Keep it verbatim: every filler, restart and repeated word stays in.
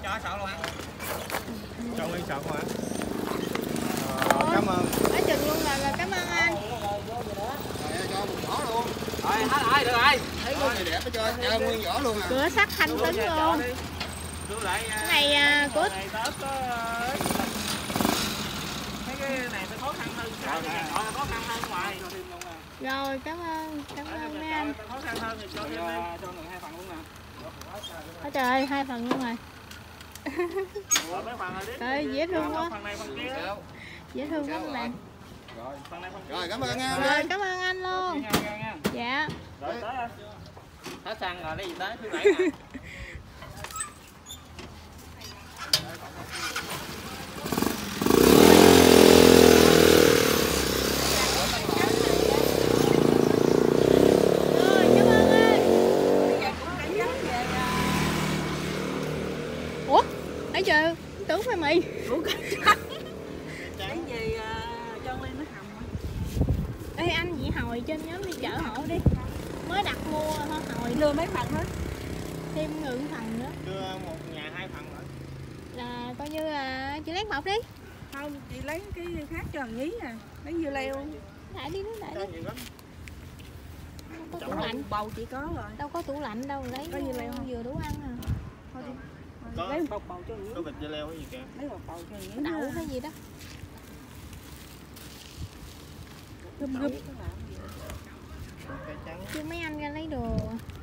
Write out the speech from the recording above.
Cho sợ luôn hả? Cho Nguyên sợ không hả? Ờ, cảm ơn. Ở chừng luôn là, là cảm ơn anh. Rồi cho một vỏ luôn. Rồi hết rồi, được rồi. Đó, này đẹp hết trơn, cho nguyên vỏ luôn à. Cửa sắt thanh tấn luôn. Lại Cái này à, của này tớp có mấy cái này phải khó khăn hơn, cái này gọi là khó khăn hơn ngoài. rồi cảm ơn, cảm ơn mấy anh. Khó khăn hơn thì cho thêm đi. Cho người hai phần luôn nè. Ôi trời ơi, hai phần luôn rồi. Rồi mấy phần rồi đi. Trời dễ thương quá. Phần này phần kia. Dễ thương quá các bạn. Rồi, phần này phần kia. Rồi cảm ơn nha. Rồi cảm ơn anh luôn. Nha, nha, nha. Dạ. Rồi tới anh. Hết xăng rồi lấy gì tới thứ bảy nè. Rồi cảm ơn anh. Ủa? Nãy giờ tưởng phải mì. Cái gì cho lên nó hầm á. Ê anh chị hồi trên nhóm đi chợ hộ đi. Mới đặt mua thôi hồi Đưa mấy phần hết. thêm ngưỡng phần nữa. Đưa một nhà hai phần rồi. Là coi như là chị lấy một đi. Không, chị lấy cái khác cho thằng Nhí nè. Lấy dưa leo. Lại đi, lại Cho đi. nhiều lắm. Đâu có tủ lạnh. Bầu chị có rồi. Đâu có tủ lạnh đâu, lấy Có dưa leo không? vừa đủ ăn à. Thôi đi. Có. Lấy một bầu bầu cho Nhí. Có vịt dưa leo cái gì kìa. Lấy một bầu cho Nhí. Đậu hay gì đó. Gấp gấp. Cây trắng. Chứ mấy anh ra lấy đồ.